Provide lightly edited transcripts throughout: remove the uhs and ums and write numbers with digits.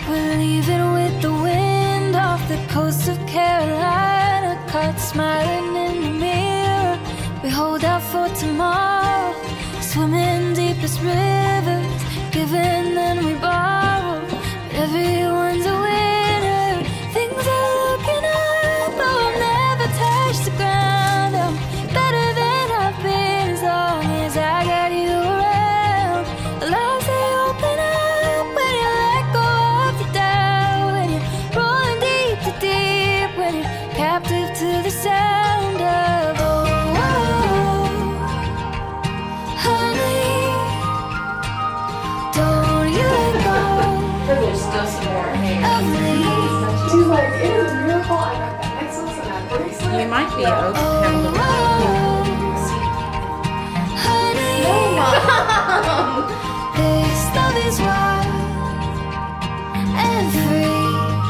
We're leaving with the wind off the coast of Carolina, caught smiling in the mirror. We hold out for tomorrow, swimming deepest rivers, giving then we borrow. But everyone's a winner. Things are looking up, but we'll never touch the ground. I'm better than I've been as long as I got you around. The lives they open up when you let go of the doubt, when you're rolling deep to deep, when you're captive to the sound of oh, oh, honey, don't you let go There's still some more hair. of me. She's like, it is a miracle I got that necklace and that bracelet. You might be able to have a little Honey, this love is wild and free.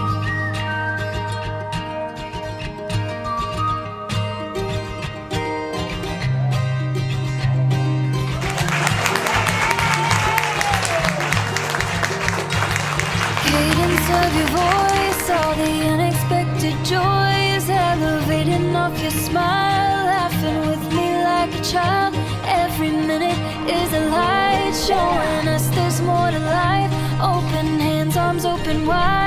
Cadence of your voice, all the unexpected joys, elevating off your smile, laughing with me like a child. Every minute is a light, showing us there's more to life. Open hands, arms open wide.